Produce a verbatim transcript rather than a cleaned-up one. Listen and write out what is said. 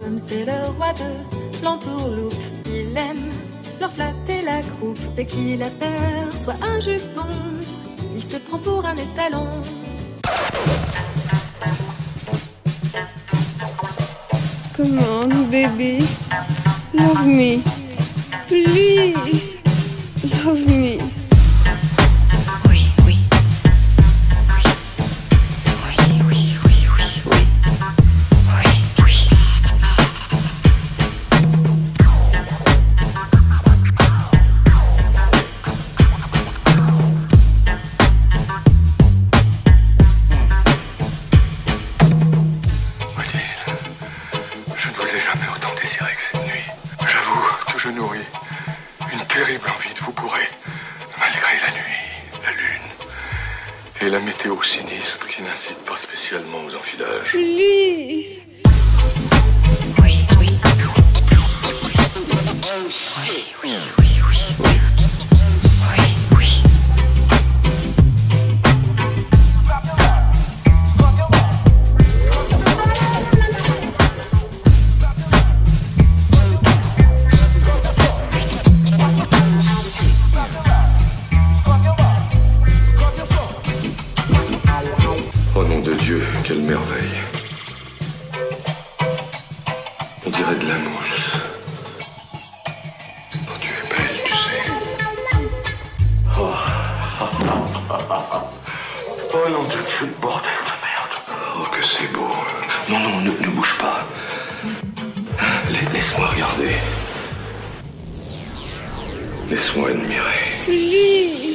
Comme c'est le roi de l'entourloupe, il aime leur flatter la croupe. Dès qu'il aperçoit un jupon, il se prend pour un étalon. Come on, baby. Love me. Please. Love me. Oui, oui. Oui. Oui, oui, oui, oui, oui. Oui, oui. Odile, je ne vous ai jamais autant désiré que cette nuit. J'avoue que je nourris une terrible envie de vous bourrer, malgré la nuit, la lune et la météo sinistre qui n'incite pas spécialement aux enfilages. Please. Oui, oui. Oui, oui, oui, oui. Oui, oui. Oh nom de Dieu, quelle merveille. On dirait de la mousse. Oh, tu es belle, tu sais. Oh, oh non, de ce bordel de merde. Oh, que c'est beau. Non, non, ne, ne bouge pas. La- Laisse-moi regarder. Laisse-moi admirer. Please.